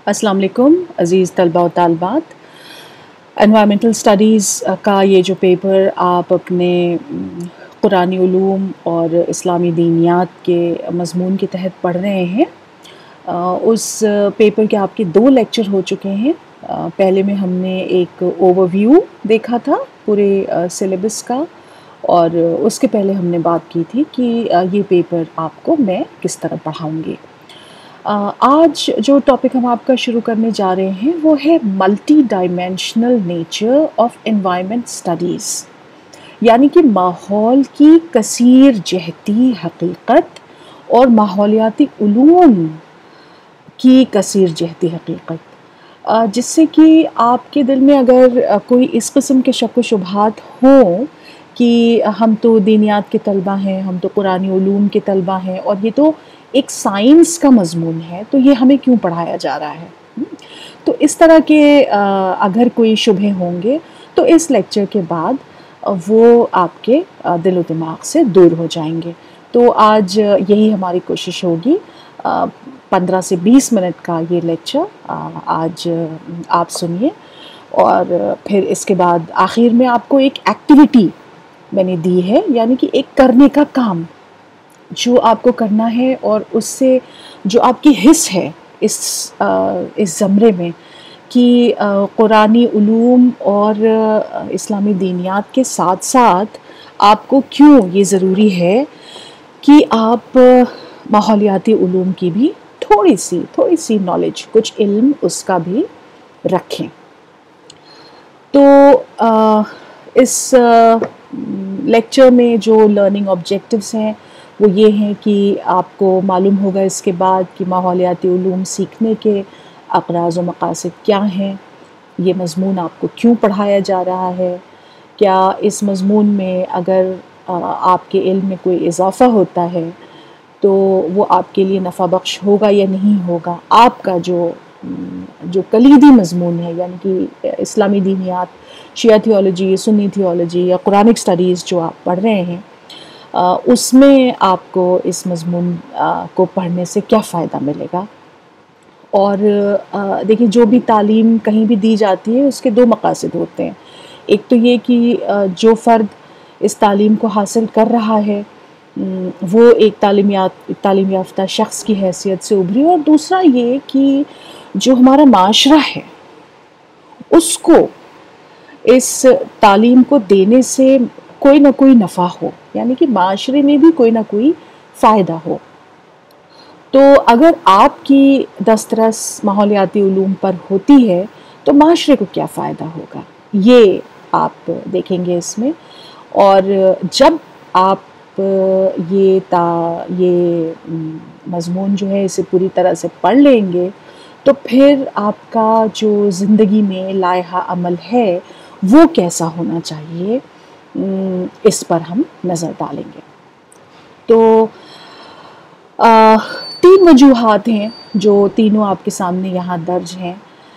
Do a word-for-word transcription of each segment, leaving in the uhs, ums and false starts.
अस्सलाम वालेकुम अज़ीज़ तलबा व तालबात। एनवायरमेंटल स्टडीज़ का ये जो पेपर आप अपने कुरानी उलूम और इस्लामी दीनियात के मज़मून के तहत पढ़ रहे हैं, उस पेपर के आपके दो लेक्चर हो चुके हैं। पहले में हमने एक ओवरव्यू देखा था पूरे सिलेबस का, और उसके पहले हमने बात की थी कि ये पेपर आपको मैं किस तरह पढ़ाऊँगी। आज जो टॉपिक हम आपका शुरू करने जा रहे हैं वो है multi dimensional nature of environment studies, यानी कि माहौल की कसीर जहती हकीकत और माहौलियाती उलूम की कसीर जहती हकीकत, जिससे कि आपके दिल में अगर कोई इस किस्म के शक व शुबहात हों कि हम तो दीनियात के तलबा हैं, हम तो कुरानी उलूम के तलबा हैं और ये तो एक साइंस का मज़मून है, तो ये हमें क्यों पढ़ाया जा रहा है। तो इस तरह के अगर कोई शुबहे होंगे तो इस लेक्चर के बाद वो आपके दिलो दिमाग से दूर हो जाएंगे। तो आज यही हमारी कोशिश होगी, पंद्रह से बीस मिनट का ये लेक्चर आज आप सुनिए, और फिर इसके बाद आखिर में आपको एक एक्टिविटी मैंने दी है, यानी कि एक करने का काम जो आपको करना है, और उससे जो आपकी हिस्स है इस इस ज़मरे में कि कुरानी उलूम और इस्लामी दीनियात के साथ साथ आपको क्यों ये ज़रूरी है कि आप माहौलियाती उलूम की भी थोड़ी सी थोड़ी सी नॉलेज, कुछ इल्म उसका भी रखें। तो आ, इस लेक्चर में जो लर्निंग ऑब्जेक्टिव्स हैं वो ये हैं कि आपको मालूम होगा इसके बाद कि माहौलियाती उलूम सीखने के अक़राज़ व मक़ासिद क्या हैं, ये मज़मून आपको क्यों पढ़ाया जा रहा है, क्या इस मज़मून में अगर आ, आपके इल्म में कोई इजाफ़ा होता है तो वो आपके लिए नफ़ा बख्श होगा या नहीं होगा। आपका जो जो कलीदी मज़मून है, यानी कि इस्लामी दीनियात, शिया थियोलॉजी, सुन्नी थियोलॉजी या कुरानिक स्टडीज़ जो आप पढ़ रहे हैं, आ, उसमें आपको इस मज़मून को पढ़ने से क्या फ़ायदा मिलेगा। और देखिए, जो भी तालीम कहीं भी दी जाती है उसके दो मक़ासिद होते हैं। एक तो ये कि जो फ़र्द इस तालीम को हासिल कर रहा है वो एक तालीम तालीम याफ्ता शख्स की हैसियत से उभरे, और दूसरा ये कि जो हमारा माशरा है उसको इस तालीम को देने से कोई ना कोई नफ़ा हो, यानी कि माशरे में भी कोई ना कोई फ़ायदा हो। तो अगर आपकी दस्तरस माहौलियाती उलूम पर होती है तो माशरे को क्या फ़ायदा होगा, ये आप देखेंगे इसमें। और जब आप ये ता ये मज़मून जो है इसे पूरी तरह से पढ़ लेंगे तो फिर आपका जो ज़िंदगी में लायहा अमल है वो कैसा होना चाहिए, इस पर हम नज़र डालेंगे। तो आ, तीन वजूहात हैं जो तीनों आपके सामने यहाँ दर्ज हैं,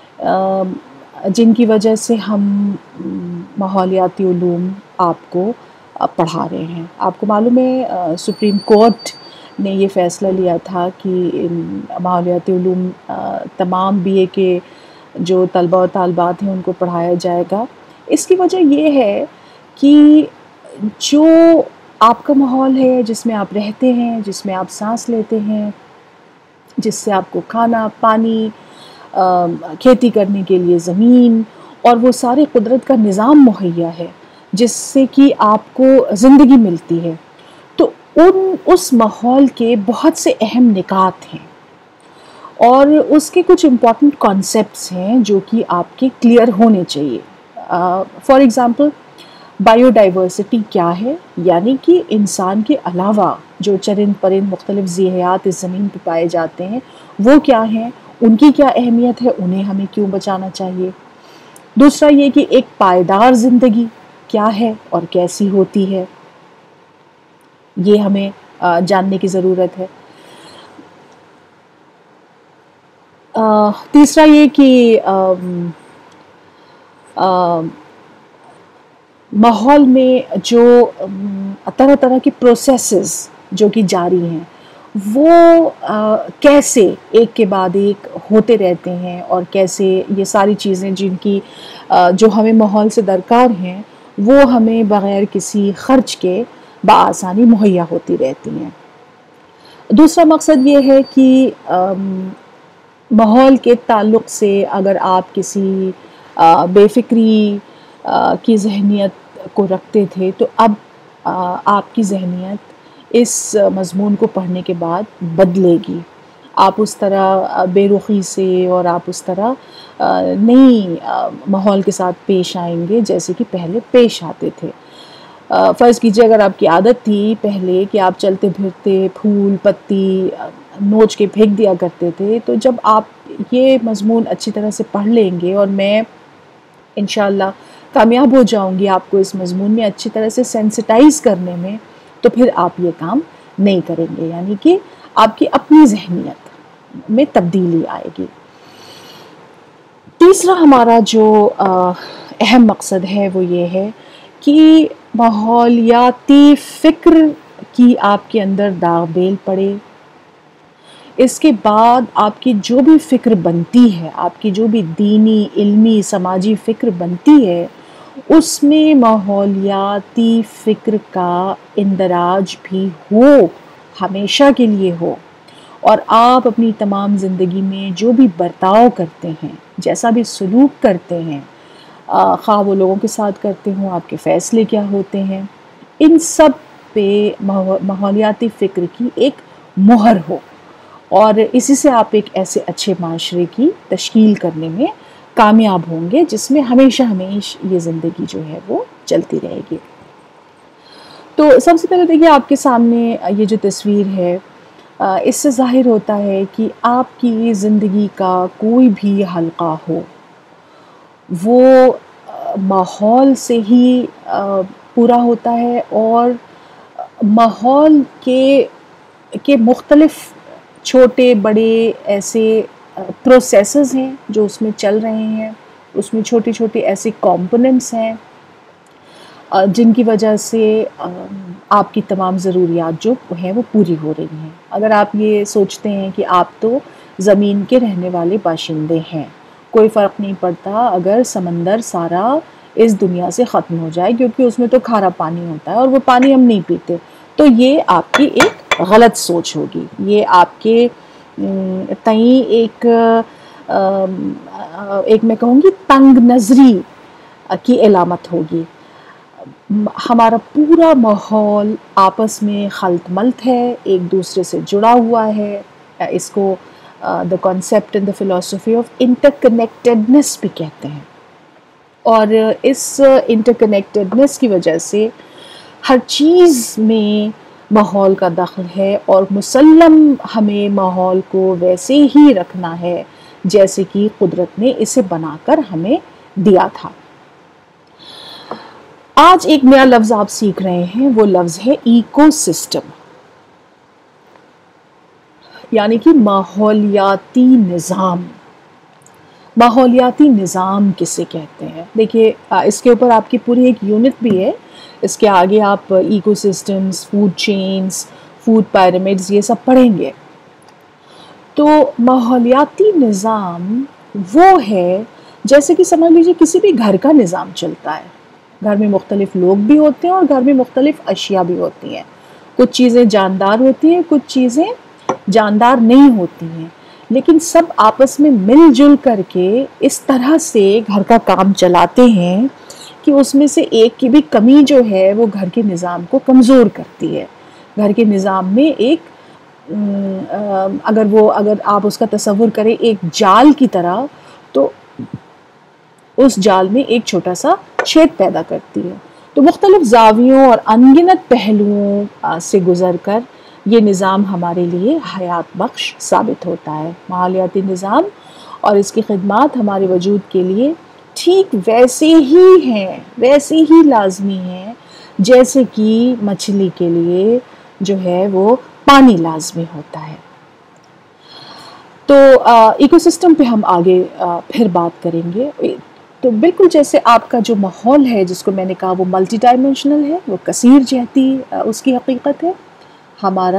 जिनकी वजह से हम माहौलियाती उलूम आपको पढ़ा रहे हैं। आपको मालूम है सुप्रीम कोर्ट ने ये फ़ैसला लिया था कि माहौलियाती उलूम तमाम बीए के जो तलबा व तालबात हैं उनको पढ़ाया जाएगा। इसकी वजह ये है कि जो आपका माहौल है, जिसमें आप रहते हैं, जिसमें आप सांस लेते हैं, जिससे आपको खाना, पानी, खेती करने के लिए ज़मीन और वो सारे कुदरत का निज़ाम मुहैया है जिससे कि आपको ज़िंदगी मिलती है, तो उन उस माहौल के बहुत से अहम निकात हैं और उसके कुछ इम्पॉर्टेंट कॉन्सेप्ट्स हैं जो कि आपके क्लियर होने चाहिए। फॉर एग्ज़ाम्पल, बायोडाइवर्सिटी क्या है, यानी कि इंसान के अलावा जो चरिंद परिंद मुख्तलिफ़ ज़ीहयात इस ज़मीन पर पाए जाते हैं वो क्या हैं, उनकी क्या अहमियत है, उन्हें हमें क्यों बचाना चाहिए। दूसरा ये कि एक पायदार ज़िंदगी क्या है और कैसी होती है, ये हमें जानने की ज़रूरत है। तीसरा ये कि माहौल में जो तरह तरह के प्रोसेसेस जो कि जारी हैं وہ آ, کیسے ایک کے بعد ایک ہوتے رہتے ہیں، اور کیسے یہ ساری چیزیں جن کی آ, جو ہمیں ماحول سے درکار ہیں وہ ہمیں بغیر کسی خرچ کے بآسانی مہیا ہوتی رہتی ہیں۔ دوسرا مقصد یہ ہے کہ ماحول کے تعلق سے اگر آپ کسی آ, بے فکری آ, کی ذہنیت کو رکھتے تھے، تو اب آ, آپ کی ذہنیت اس مضمون کو پڑھنے کے بعد بدلے گی۔ آپ اس طرح بے رخی سے اور آپ اس طرح نئی ماحول کے ساتھ پیش آئیں گے جیسے کہ پہلے پیش آتے تھے۔ فرض کیجئے اگر آپ کی عادت تھی پہلے کہ آپ چلتے پھرتے پھول پتی نوچ کے پھینک دیا کرتے تھے، تو جب آپ یہ مضمون اچھی طرح سے پڑھ لیں گے، اور میں انشاءاللہ کامیاب ہو جاؤں گی آپ کو اس مضمون میں اچھی طرح سے سینسٹائز کرنے میں، تو پھر آپ یہ کام نہیں کریں گے، یعنی کہ آپ کی اپنی ذہنیت میں تبدیلی آئے گی۔ تیسرا ہمارا جو اہم مقصد ہے وہ یہ ہے کہ ماحولیاتی فکر کی آپ کے اندر داغ بیل پڑے۔ اس کے بعد آپ کی جو بھی فکر بنتی ہے، آپ کی جو بھی دینی علمی سماجی فکر بنتی ہے، اس میں ماحولیاتی فکر کا اندراج بھی ہو، ہمیشہ کے لیے ہو، اور آپ اپنی تمام زندگی میں جو بھی برتاؤ کرتے ہیں، جیسا بھی سلوک کرتے ہیں، خواہ وہ لوگوں کے ساتھ کرتے ہوں، آپ کے فیصلے کیا ہوتے ہیں، ان سب پہ ماحولیاتی فکر کی ایک مہر ہو، اور اسی سے آپ ایک ایسے اچھے معاشرے کی تشکیل کرنے میں کامیاب ہوں گے جس میں ہمیشہ ہمیشہ یہ زندگی جو ہے وہ چلتی رہے گی۔ تو سب سے پہلے دیکھیے آپ کے سامنے یہ جو تصویر ہے، اس سے ظاہر ہوتا ہے کہ آپ کی زندگی کا کوئی بھی حلقہ ہو، وہ ماحول سے ہی پورا ہوتا ہے، اور ماحول کے کے مختلف چھوٹے بڑے ایسے پروسیسز ہیں جو اس میں چل رہے ہیں، اس میں چھوٹے چھوٹے ایسے کمپوننٹس ہیں جن کی وجہ سے آپ کی تمام ضروریات جو ہیں وہ پوری ہو رہی ہیں۔ اگر آپ یہ سوچتے ہیں کہ آپ تو زمین کے رہنے والے باشندے ہیں، کوئی فرق نہیں پڑتا اگر سمندر سارا اس دنیا سے ختم ہو جائے، کیونکہ اس میں تو کھارا پانی ہوتا ہے اور وہ پانی ہم نہیں پیتے، تو یہ آپ کی ایک غلط سوچ ہوگی، یہ آپ کے تئیں ایک ایک میں کہوں گی تنگ نظری کی علامت ہوگی۔ ہمارا پورا ماحول آپس میں خلط ملط ہے، ایک دوسرے سے جڑا ہوا ہے، اس کو the concept and the philosophy of interconnectedness بھی کہتے ہیں، اور اس interconnectedness کی وجہ سے ہر چیز میں ماحول کا دخل ہے، اور مسلم ہمیں ماحول کو ویسے ہی رکھنا ہے جیسے کہ قدرت نے اسے بنا کر ہمیں دیا تھا۔ آج ایک نیا لفظ آپ سیکھ رہے ہیں، وہ لفظ ہے ایکو سسٹم، یعنی کہ ماحولیاتی نظام۔ ماحولیاتی نظام کسے کہتے ہیں؟ دیکھیے اس کے اوپر آپ کی پوری ایک یونٹ بھی ہے، اس کے آگے آپ ecosystems, food chains, food pyramids یہ سب پڑھیں گے۔ تو ماحولیاتی نظام وہ ہے جیسے کہ سمجھ لیجیے کسی بھی گھر کا نظام چلتا ہے، گھر میں مختلف لوگ بھی ہوتے ہیں اور گھر میں مختلف اشیاء بھی ہوتی ہیں، کچھ چیزیں جاندار ہوتی ہیں، کچھ چیزیں جاندار نہیں ہوتی ہیں، لیکن سب آپس میں مل جل کر کے اس طرح سے گھر کا کام چلاتے ہیں کہ اس میں سے ایک کی بھی کمی جو ہے وہ گھر کے نظام کو کمزور کرتی ہے۔ گھر کے نظام میں ایک اگر وہ اگر آپ اس کا تصور کریں ایک جال کی طرح، تو اس جال میں ایک چھوٹا سا چھید پیدا کرتی ہے، تو مختلف زاویوں اور انگنت پہلوؤں سے گزر کر یہ نظام ہمارے لیے حیات بخش ثابت ہوتا ہے۔ ماحولیاتی نظام اور اس کی خدمات ہمارے وجود کے لیے ٹھیک ویسے ہی ہیں، ویسے ہی لازمی ہیں جیسے کہ مچھلی کے لیے جو ہے وہ پانی لازمی ہوتا ہے۔ تو ایکو سسٹم پہ ہم آگے پھر بات کریں گے۔ تو بالکل جیسے آپ کا جو ماحول ہے جس کو میں نے کہا وہ ملٹی ڈائمینشنل ہے، وہ کثیر جہتی اس کی حقیقت ہے، ہمارا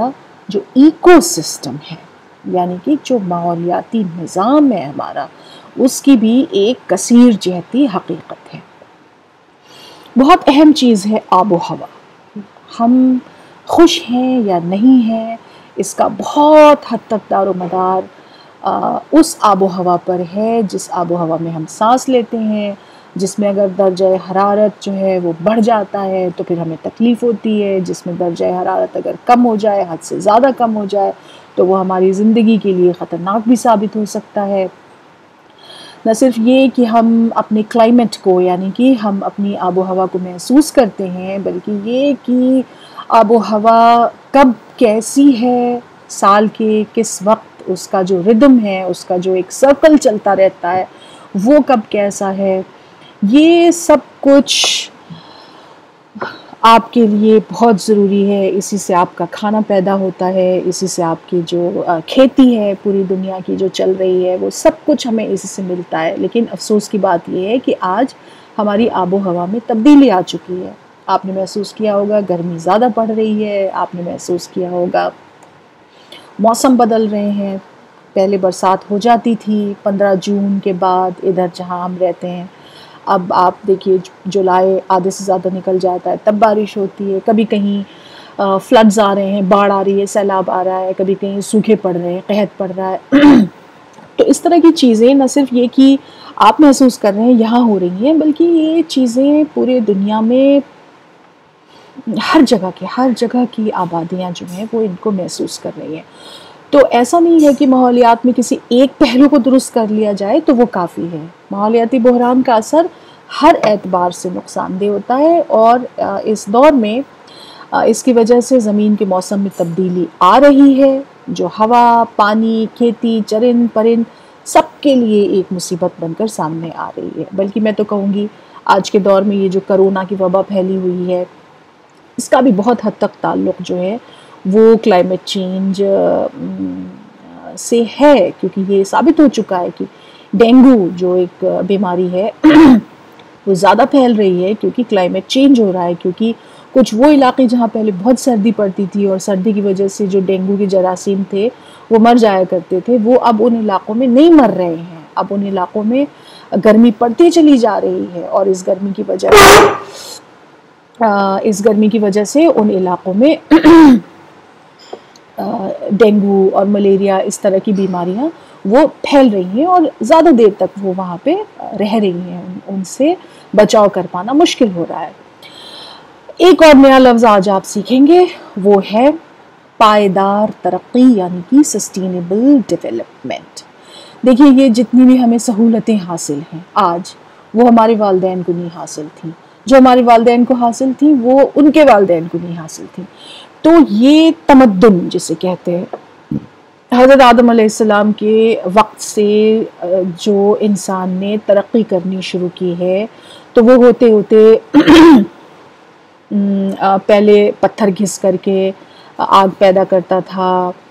جو ایکو سسٹم ہے، یعنی کہ جو ماحولیاتی نظام ہے ہمارا، اس کی بھی ایک کثیر جہتی حقیقت ہے۔ بہت اہم چیز ہے آب و ہوا۔ ہم خوش ہیں یا نہیں ہیں، اس کا بہت حد تک دار و مدار اس آب و ہوا پر ہے جس آب و ہوا میں ہم سانس لیتے ہیں، جس میں اگر درجہ حرارت جو ہے وہ بڑھ جاتا ہے تو پھر ہمیں تکلیف ہوتی ہے، جس میں درجہ حرارت اگر کم ہو جائے، حد سے زیادہ کم ہو جائے، تو وہ ہماری زندگی کے لیے خطرناک بھی ثابت ہو سکتا ہے۔ نہ صرف یہ کہ ہم اپنے کلائمیٹ کو، یعنی کہ ہم اپنی آب و ہوا کو محسوس کرتے ہیں، بلکہ یہ کہ آب و ہوا کب کیسی ہے، سال کے کس وقت اس کا جو ردم ہے، اس کا جو ایک سرکل چلتا رہتا ہے، وہ کب کیسا ہے، یہ سب کچھ آپ کے لیے بہت ضروری ہے۔ اسی سے آپ کا کھانا پیدا ہوتا ہے، اسی سے آپ کی جو کھیتی ہے پوری دنیا کی جو چل رہی ہے، وہ سب کچھ ہمیں اسی سے ملتا ہے۔ لیکن افسوس کی بات یہ ہے کہ آج ہماری آب و ہوا میں تبدیلی آ چکی ہے۔ آپ نے محسوس کیا ہوگا گرمی زیادہ پڑ رہی ہے، آپ نے محسوس کیا ہوگا موسم بدل رہے ہیں۔ پہلے برسات ہو جاتی تھی پندرہ جون کے بعد ادھر جہاں ہم رہتے ہیں، اب آپ دیکھیے جولائی آدھے سے زیادہ نکل جاتا ہے، تب بارش ہوتی ہے، کبھی کہیں فلڈز آ رہے ہیں، باڑھ آ رہی ہے، سیلاب آ رہا ہے، کبھی کہیں سوکھے پڑ رہے ہیں، قحط پڑ رہا ہے۔ تو اس طرح کی چیزیں نہ صرف یہ کہ آپ محسوس کر رہے ہیں یہاں ہو رہی ہیں، بلکہ یہ چیزیں پورے دنیا میں ہر جگہ کے ہر جگہ کی آبادیاں جو ہیں وہ ان کو محسوس کر رہی ہیں۔ تو ایسا نہیں ہے کہ ماحولیات میں کسی ایک پہلو کو درست کر لیا جائے تو وہ کافی ہے۔ ماحولیاتی بحران کا اثر ہر اعتبار سے نقصان دہ ہوتا ہے، اور اس دور میں اس کی وجہ سے زمین کے موسم میں تبدیلی آ رہی ہے، جو ہوا، پانی، کھیتی، چرند پرند سب کے لیے ایک مصیبت بن کر سامنے آ رہی ہے۔ بلکہ میں تو کہوں گی آج کے دور میں یہ جو کرونا کی وبا پھیلی ہوئی ہے، اس کا بھی بہت حد تک تعلق جو ہے وہ کلائمیٹ چینج سے ہے، کیونکہ یہ ثابت ہو چکا ہے کہ ڈینگو جو ایک بیماری ہے وہ زیادہ پھیل رہی ہے کیونکہ کلائمیٹ چینج ہو رہا ہے، کیونکہ کچھ وہ علاقے جہاں پہلے بہت سردی پڑتی تھی اور سردی کی وجہ سے جو ڈینگو کے جراثیم تھے وہ مر جایا کرتے تھے، وہ اب ان علاقوں میں نہیں مر رہے ہیں، اب ان علاقوں میں گرمی پڑتی چلی جا رہی ہے، اور اس گرمی کی وجہ سے اس گرمی کی وجہ سے ان علاقوں میں ڈینگو اور ملیریا اس طرح کی بیماریاں وہ پھیل رہی ہیں، اور زیادہ دیر تک وہ وہاں پہ رہ رہی ہیں، ان سے بچاؤ کر پانا مشکل ہو رہا ہے۔ ایک اور نیا لفظ آج آپ سیکھیں گے، وہ ہے پائیدار ترقی، یعنی کہ سسٹینیبل ڈیولپمنٹ۔ دیکھیے یہ جتنی بھی ہمیں سہولتیں حاصل ہیں آج، وہ ہمارے والدین کو نہیں حاصل تھیں، جو ہمارے والدین کو حاصل تھیں وہ ان کے والدین کو نہیں حاصل تھیں۔ تو یہ تمدن جسے کہتے ہیں، حضرت آدم علیہ السلام کے وقت سے جو انسان نے ترقی کرنی شروع کی ہے، تو وہ ہوتے ہوتے پہلے پتھر گھس کر کے آگ پیدا کرتا تھا،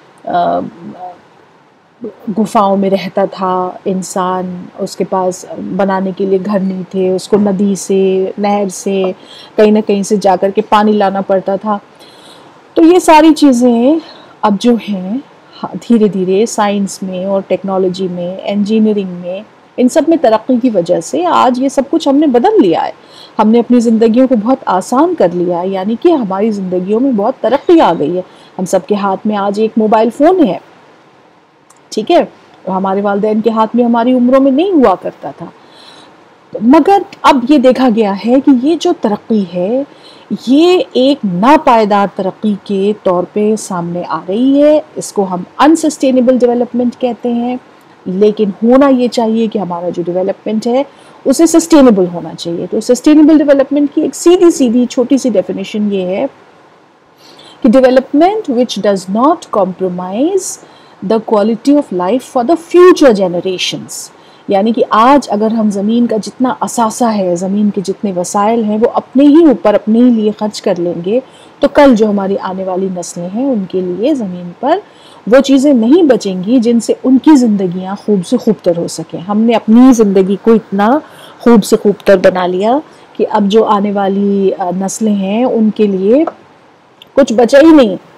گفاؤں میں رہتا تھا انسان، اس کے پاس بنانے کے لیے گھر نہیں تھے، اس کو ندی سے، نہر سے، کہیں نہ کہیں سے جا کر کے پانی لانا پڑتا تھا۔ تو یہ ساری چیزیں اب جو ہیں دھیرے دھیرے سائنس میں اور ٹیکنالوجی میں، انجینئرنگ میں، ان سب میں ترقی کی وجہ سے آج یہ سب کچھ ہم نے بدل لیا ہے، ہم نے اپنی زندگیوں کو بہت آسان کر لیا ہے، یعنی کہ ہماری زندگیوں میں بہت ترقی آ گئی ہے۔ ہم سب کے ہاتھ میں آج ایک موبائل فون ہے، ٹھیک ہے، ہمارے والدین کے ہاتھ میں ہماری عمروں میں نہیں ہوا کرتا تھا۔ مگر اب یہ دیکھا گیا ہے کہ یہ جو ترقی ہے یہ ایک ناپائیدار ترقی کے طور پہ سامنے آ رہی ہے، اس کو ہم انسسٹینیبل ڈیولپمنٹ کہتے ہیں، لیکن ہونا یہ چاہیے کہ ہمارا جو ڈیولپمنٹ ہے اسے سسٹینیبل ہونا چاہیے۔ تو سسٹینیبل ڈیولپمنٹ کی ایک سیدھی سیدھی چھوٹی سی ڈیفینیشن یہ ہے کہ development which does not compromise the quality of life for the future generations، یعنی کہ آج اگر ہم زمین کا جتنا اثاثہ ہے، زمین کے جتنے وسائل ہیں وہ اپنے ہی اوپر اپنے ہی لیے خرچ کر لیں گے، تو کل جو ہماری آنے والی نسلیں ہیں ان کے لیے زمین پر وہ چیزیں نہیں بچیں گی جن سے ان کی زندگیاں خوب سے خوب تر ہو سکیں۔ ہم نے اپنی زندگی کو اتنا خوب سے خوب تر بنا لیا کہ اب جو آنے والی نسلیں ہیں ان کے لیے کچھ بچا ہی نہیں۔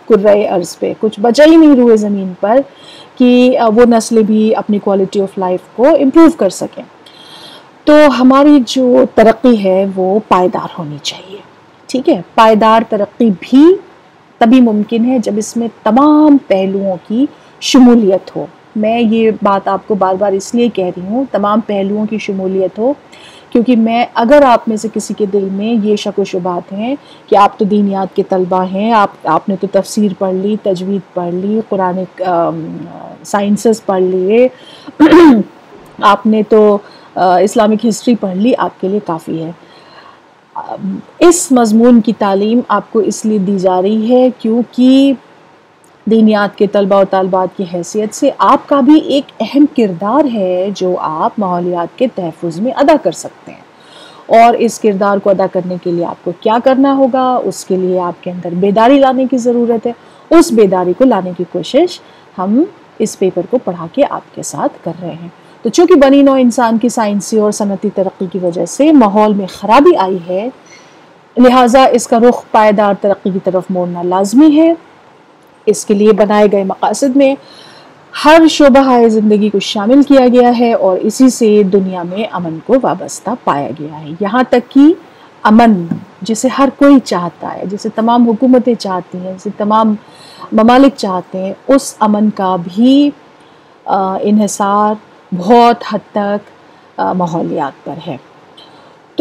کرۂ ارض پہ، کچھ بچا ہی نہیں روئے زمین پر کہ وہ نسلیں بھی اپنی کوالٹی آف لائف کو امپروو کر سکیں۔ تو ہماری جو ترقی ہے وہ پائیدار ہونی چاہیے، ٹھیک ہے؟ پائیدار ترقی بھی تبھی ممکن ہے جب اس میں تمام پہلوؤں کی شمولیت ہو۔ میں یہ بات آپ کو بار بار اس لیے کہہ رہی ہوں تمام پہلوؤں کی شمولیت ہو، کیونکہ میں اگر آپ میں سے کسی کے دل میں یہ شک و شبہات ہیں کہ آپ تو دینیات کے طلبہ ہیں، آپ آپ نے تو تفسیر پڑھ لی، تجوید پڑھ لی، قرآن سائنسز پڑھ لیے، آپ نے تو اسلامک ہسٹری پڑھ لی، آپ کے لیے کافی ہے۔ اس مضمون کی تعلیم آپ کو اس لیے دی جا رہی ہے کیونکہ دینیات کے طلبہ و طالبات کی حیثیت سے آپ کا بھی ایک اہم کردار ہے جو آپ ماحولیات کے تحفظ میں ادا کر سکتے ہیں، اور اس کردار کو ادا کرنے کے لیے آپ کو کیا کرنا ہوگا، اس کے لیے آپ کے اندر بیداری لانے کی ضرورت ہے۔ اس بیداری کو لانے کی کوشش ہم اس پیپر کو پڑھا کے آپ کے ساتھ کر رہے ہیں۔ تو چونکہ بنی نوع انسان کی سائنسی اور صنعتی ترقی کی وجہ سے ماحول میں خرابی آئی ہے، لہٰذا اس کا رخ پائیدار ترقی کی طرف موڑنا لازمی ہے۔ اس کے لیے بنائے گئے مقاصد میں ہر شعبہ زندگی کو شامل کیا گیا ہے اور اسی سے دنیا میں امن کو وابستہ پایا گیا ہے، یہاں تک کہ امن جسے ہر کوئی چاہتا ہے، جسے تمام حکومتیں چاہتی ہیں، جسے تمام ممالک چاہتے ہیں، اس امن کا بھی انحصار بہت حد تک ماحولیات پر ہے۔ تو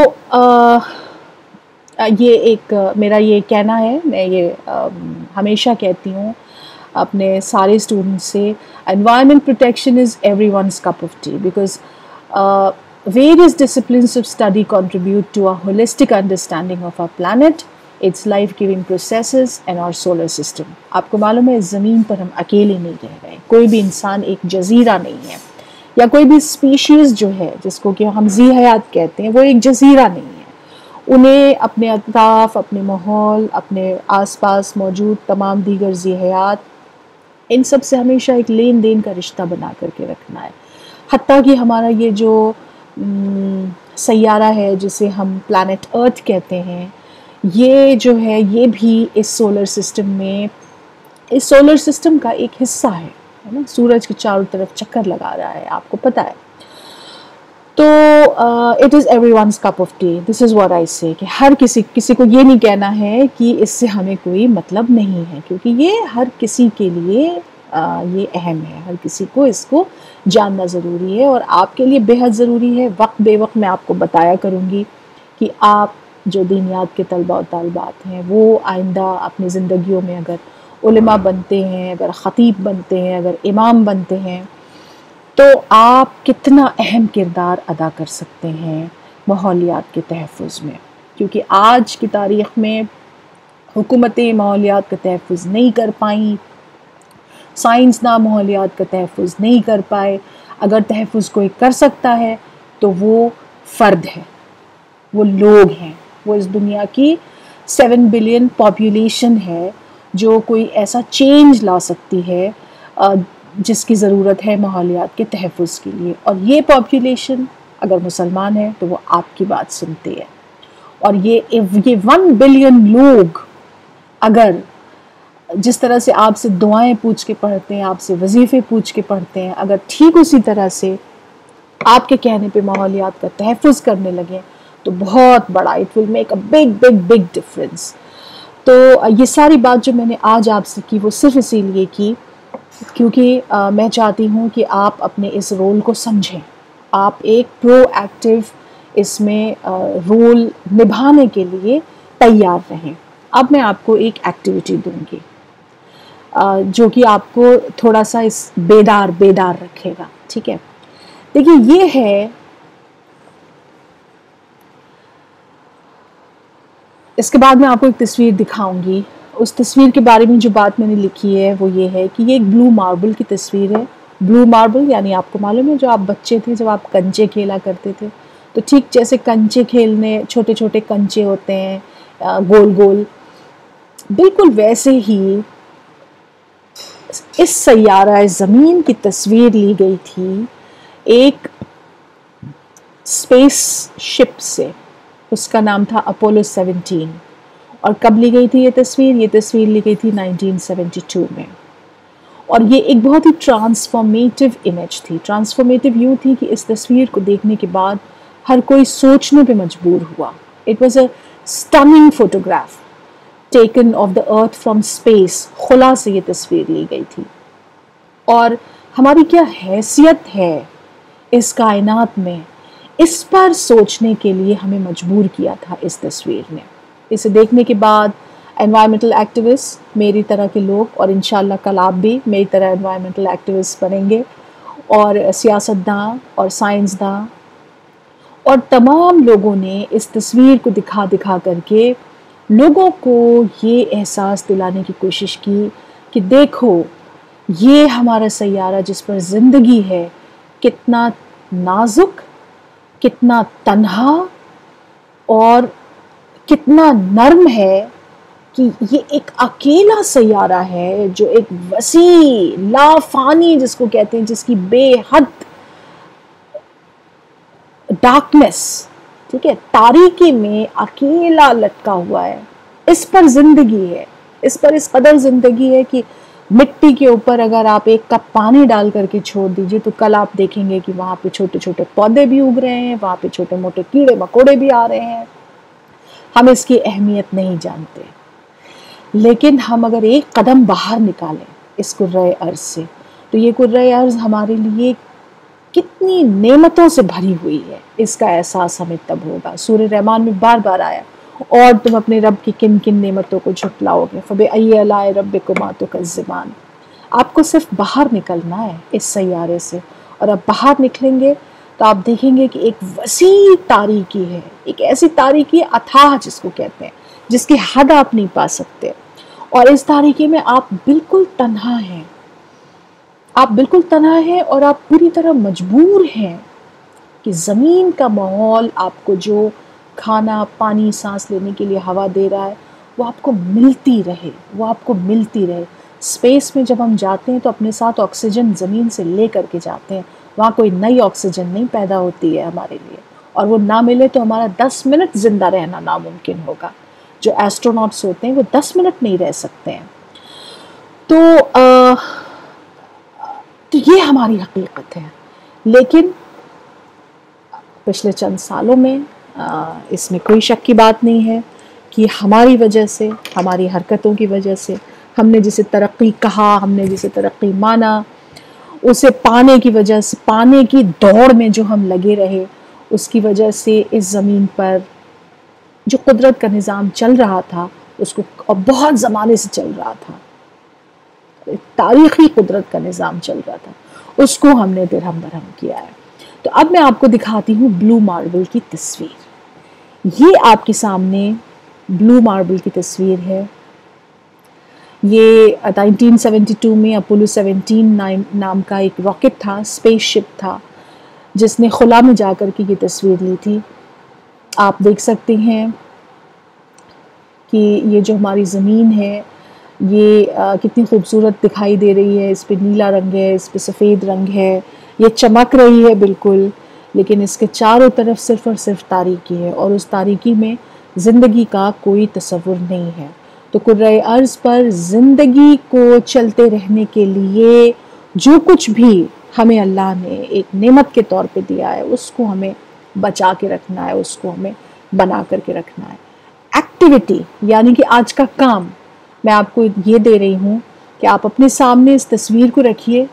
یہ ایک میرا یہ کہنا ہے، میں یہ ہمیشہ کہتی ہوں اپنے سارے اسٹوڈنٹس سے، environment protection is everyone's cup of tea because uh, various disciplines of study contribute to a holistic understanding of our planet, its life-giving processes and our solar system۔ آپ کو معلوم ہے اس زمین پر ہم اکیلے نہیں رہ رہے، کوئی بھی انسان ایک جزیرہ نہیں ہے، یا کوئی بھی اسپیشیز جو ہے جس کو کہ ہم ذی حیات کہتے ہیں وہ ایک جزیرہ نہیں ہے، انہیں اپنے اطراف، اپنے ماحول، اپنے آس پاس موجود تمام دیگر ذی حیات، ان سب سے ہمیشہ ایک لین دین کا رشتہ بنا کر کے رکھنا ہے۔ حتیٰ کہ ہمارا یہ جو سیارہ ہے جسے ہم پلانٹ ارتھ کہتے ہیں، یہ جو ہے یہ بھی اس سولر سسٹم میں اس سولر سسٹم کا ایک حصہ ہے نا، سورج کے چاروں طرف چکر لگا رہا ہے، آپ کو پتہ ہے۔ تو it is everyone's cup of tea, this is what I say, کہ ہر کسی کسی کو یہ نہیں کہنا ہے کہ اس سے ہمیں کوئی مطلب نہیں ہے، کیونکہ یہ ہر کسی کے لیے یہ اہم ہے، ہر کسی کو اس کو جاننا ضروری ہے، اور آپ کے لیے بے حد ضروری ہے۔ وقت بے وقت میں آپ کو بتایا کروں گی کہ آپ جو دینیات کے طلبہ و طالبات ہیں وہ آئندہ اپنی زندگیوں میں اگر علماء بنتے ہیں، اگر خطیب بنتے ہیں، اگر امام بنتے ہیں، تو آپ کتنا اہم کردار ادا کر سکتے ہیں ماحولیات کے تحفظ میں، کیونکہ آج کی تاریخ میں حکومتیں ماحولیات کا تحفظ نہیں کر پائیں، سائنسداں ماحولیات کا تحفظ نہیں کر پائے۔ اگر تحفظ کوئی کر سکتا ہے تو وہ فرد ہے، وہ لوگ ہیں، وہ اس دنیا کی سیون بلین پاپولیشن ہے جو کوئی ایسا چینج لا سکتی ہے جس کی ضرورت ہے ماحولیات کے تحفظ کے لیے، اور یہ پاپولیشن اگر مسلمان ہے تو وہ آپ کی بات سنتی ہے، اور یہ یہ ون بلین لوگ اگر جس طرح سے آپ سے دعائیں پوچھ کے پڑھتے ہیں، آپ سے وظیفے پوچھ کے پڑھتے ہیں، اگر ٹھیک اسی طرح سے آپ کے کہنے پہ ماحولیات کا تحفظ کرنے لگیں تو بہت بڑا it will make a big big big difference. تو یہ ساری بات جو میں نے آج آپ سے کی وہ صرف اسی لیے کی کیونکہ میں چاہتی ہوں کہ آپ اپنے اس رول کو سمجھیں، آپ ایک پرو ایکٹیو اس میں رول نبھانے کے لیے تیار رہیں۔ اب میں آپ کو ایک ایکٹیویٹی دوں گی جو کہ آپ کو تھوڑا سا اس بیدار بیدار رکھے گا، ٹھیک ہے؟ دیکھیے یہ ہے، اس کے بعد میں آپ کو ایک تصویر دکھاؤں گی۔ اس تصویر کے بارے میں جو بات میں نے لکھی ہے وہ یہ ہے کہ یہ ایک بلو ماربل کی تصویر ہے۔ بلو ماربل یعنی آپ کو معلوم ہے جو آپ بچے تھے جب آپ کنچے کھیلا کرتے تھے، تو ٹھیک جیسے کنچے کھیلنے چھوٹے چھوٹے کنچے ہوتے ہیں گول گول، بالکل ویسے ہی اس سیارہ زمین کی تصویر لی گئی تھی ایک اسپیس شپ سے، اس کا نام تھا اپولو سیونٹین، اور کب لی گئی تھی یہ تصویر؟ یہ تصویر لی گئی تھی نائنٹین سیونٹی ٹو میں، اور یہ ایک بہت ہی ٹرانسفارمیٹیو امیج تھی. ٹرانسفارمیٹیو یوں تھی کہ اس تصویر کو دیکھنے کے بعد ہر کوئی سوچنے پہ مجبور ہوا. It was a stunning photograph taken of the earth from space. خلا سے یہ تصویر لی گئی تھی. اور ہماری کیا حیثیت ہے اس کائنات میں، اس پر سوچنے کے لیے ہمیں مجبور کیا تھا اس تصویر نے. اسے دیکھنے کے بعد انوائرمنٹل ایکٹیوسٹ، میری طرح کے لوگ، اور انشاءاللہ کل آپ بھی میری طرح انوائرمنٹل ایکٹیوسٹ بنیں گے، اور سیاستداں اور سائنسداں اور تمام لوگوں نے اس تصویر کو دکھا دکھا کر کے لوگوں کو یہ احساس دلانے کی کوشش کی کہ دیکھو یہ ہمارا سیارہ جس پر زندگی ہے کتنا نازک، کتنا تنہا اور کتنا نرم ہے، کہ یہ ایک اکیلا سیارہ ہے جو ایک وسیع لافانی جس کو کہتے ہیں، جس کی بے حد ڈارکنس، ٹھیک ہے، تاریکی میں اکیلا لٹکا ہوا ہے. اس پر زندگی ہے، اس پر اس قدر زندگی ہے کہ مٹی کے اوپر اگر آپ ایک کپ پانی ڈال کر کے چھوڑ دیجئے تو کل آپ دیکھیں گے کہ وہاں پہ چھوٹے چھوٹے پودے بھی اگ رہے ہیں، وہاں پہ چھوٹے موٹے کیڑے مکوڑے بھی آ رہے ہیں. ہم اس کی اہمیت نہیں جانتے، لیکن ہم اگر ایک قدم باہر نکالیں اس کرۂ ارض سے تو یہ کرۂ ارض ہمارے لیے کتنی نعمتوں سے بھری ہوئی ہے، اس کا احساس ہمیں تب ہوگا. سورہ رحمان میں بار بار آیا، اور تم اپنے رب کی کن کن نعمتوں کو جھٹلاؤ گے، فَبِأَيِّ آلَاءِ رَبِّكُمَا تُكَذِّبَانِ. آپ کو صرف باہر نکلنا ہے اس سیارے سے، اور اب باہر نکلیں گے تو آپ دیکھیں گے کہ ایک وسیع تاریکی ہے، ایک ایسی تاریکی اتھاہ جس کو کہتے ہیں، جس کی حد آپ نہیں پا سکتے. اور اس تاریکی میں آپ بالکل تنہا ہیں، آپ بالکل تنہا ہیں، اور آپ پوری طرح مجبور ہیں کہ زمین کا ماحول آپ کو جو کھانا، پانی، سانس لینے کے لیے ہوا دے رہا ہے وہ آپ کو ملتی رہے، وہ آپ کو ملتی رہے. اسپیس میں جب ہم جاتے ہیں تو اپنے ساتھ آکسیجن زمین سے لے کر کے جاتے ہیں، وہاں کوئی نئی آکسیجن نہیں پیدا ہوتی ہے ہمارے لیے، اور وہ نہ ملے تو ہمارا دس منٹ زندہ رہنا ناممکن ہوگا. جو ایسٹروناٹس ہوتے ہیں وہ دس منٹ نہیں رہ سکتے ہیں. تو آ, تو یہ ہماری حقیقت ہے. لیکن پچھلے چند سالوں میں آ, اس میں کوئی شک کی بات نہیں ہے کہ ہماری وجہ سے، ہماری حرکتوں کی وجہ سے، ہم نے جسے ترقی کہا، ہم نے جسے ترقی مانا، اسے پانے کی وجہ سے، پانے کی دوڑ میں جو ہم لگے رہے، اس کی وجہ سے اس زمین پر جو قدرت کا نظام چل رہا تھا، اس کو بہت زمانے سے چل رہا تھا، تاریخی قدرت کا نظام چل رہا تھا، اس کو ہم نے درہم برہم کیا ہے. تو اب میں آپ کو دکھاتی ہوں بلو ماربل کی تصویر. یہ آپ کے سامنے بلو ماربل کی تصویر ہے. یہ نائنٹین سیونٹی ٹو میں اپولو سیونٹین نام کا ایک راکٹ تھا، اسپیس شپ تھا، جس نے خلا میں جا کر کے یہ تصویر لی تھی. آپ دیکھ سکتے ہیں کہ یہ جو ہماری زمین ہے یہ کتنی خوبصورت دکھائی دے رہی ہے. اس پہ نیلا رنگ ہے، اس پہ سفید رنگ ہے، یہ چمک رہی ہے بالکل، لیکن اس کے چاروں طرف صرف اور صرف تاریکی ہے، اور اس تاریکی میں زندگی کا کوئی تصور نہیں ہے. تو کرۂ ارض پر زندگی کو چلتے رہنے کے لیے جو کچھ بھی ہمیں اللہ نے ایک نعمت کے طور پہ دیا ہے، اس کو ہمیں بچا کے رکھنا ہے، اس کو ہمیں بنا کر کے رکھنا ہے. ایکٹیویٹی یعنی کہ آج کا کام میں آپ کو یہ دے رہی ہوں کہ آپ اپنے سامنے اس تصویر کو رکھیے،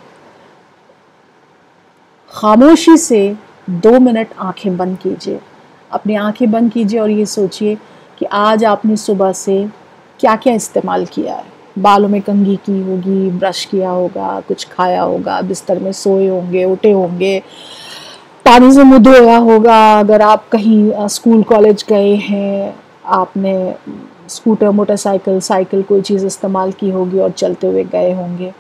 خاموشی سے دو منٹ آنکھیں بند کیجئے، اپنی آنکھیں بند کیجئے اور یہ سوچئے کہ آج آپ نے صبح سے کیا کیا استعمال کیا ہے. بالوں میں کنگھی کی ہوگی، برش کیا ہوگا، کچھ کھایا ہوگا، بستر میں سوئے ہوں گے، اٹھے ہوں گے، پانی سے منہ دھویا ہوگا، اگر آپ کہیں اسکول کالج گئے ہیں، آپ نے اسکوٹر، موٹر سائیکل، سائیکل کوئی چیز استعمال کی ہوگی اور چلتے ہوئے گئے ہوں گے.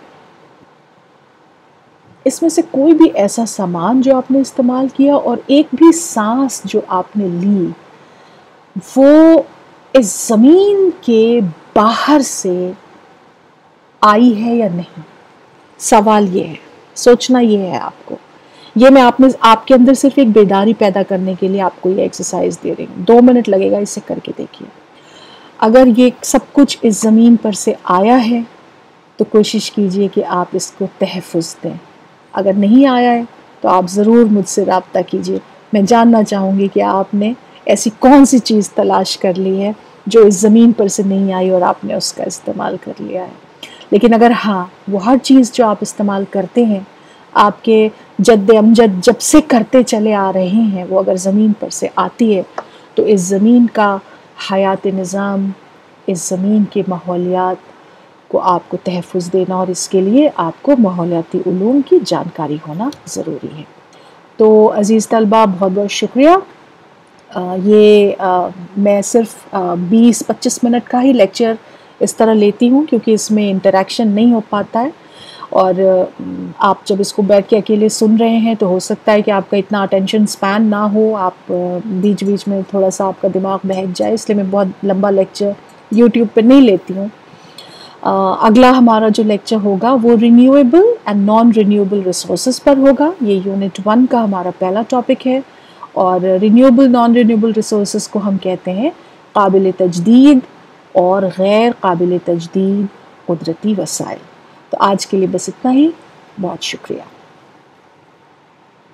اس میں سے کوئی بھی ایسا سامان جو آپ نے استعمال کیا اور ایک بھی سانس جو آپ نے لی، وہ اس زمین کے باہر سے آئی ہے یا نہیں. سوال یہ ہے، سوچنا یہ ہے آپ کو. یہ میں آپ نے آپ کے اندر صرف ایک بیداری پیدا کرنے کے لیے آپ کو یہ ایکسرسائز دے رہی ہوں. دو منٹ لگے گا، اسے کر کے دیکھیے. اگر یہ سب کچھ اس زمین پر سے آیا ہے تو کوشش کیجئے کہ آپ اس کو تحفظ دیں. اگر نہیں آیا ہے تو آپ ضرور مجھ سے رابطہ کیجئے. میں جاننا چاہوں گی کہ آپ نے ایسی کون سی چیز تلاش کر لی ہے جو اس زمین پر سے نہیں آئی اور آپ نے اس کا استعمال کر لیا ہے. لیکن اگر ہاں وہ ہر چیز جو آپ استعمال کرتے ہیں آپ کے جد امجد جب سے کرتے چلے آ رہے ہیں وہ اگر زمین پر سے آتی ہے تو اس زمین کا حیات نظام، اس زمین کے ماحولیات کو آپ کو تحفظ دینا اور اس کے لیے آپ کو ماحولیاتی علوم کی جانکاری ہونا ضروری ہے. تو عزیز طلبہ بہت بہت شکریہ. آ, یہ آ, میں صرف بیس پچیس منٹ کا ہی لیکچر اس طرح لیتی ہوں کیونکہ اس میں انٹریکشن نہیں ہو پاتا ہے، اور آپ جب اس کو بیٹھ کے اکیلے سن رہے ہیں تو ہو سکتا ہے کہ آپ کا اتنا اٹینشن سپین نہ ہو، آپ بیچ بیچ میں تھوڑا سا آپ کا دماغ بہک جائے، اس لیے میں بہت لمبا لیکچر یوٹیوب پہ نہیں لیتی ہوں. اگلا ہمارا جو لیکچر ہوگا وہ renewable and non renewable resources پر ہوگا. یہ یونٹ ون کا ہمارا پہلا ٹاپک ہے، اور رینیویبل نان رینیویبل ریسورسز کو ہم کہتے ہیں قابل تجدید اور غیر قابل تجدید قدرتی وسائل. تو آج کے لیے بس اتنا ہی. بہت شکریہ.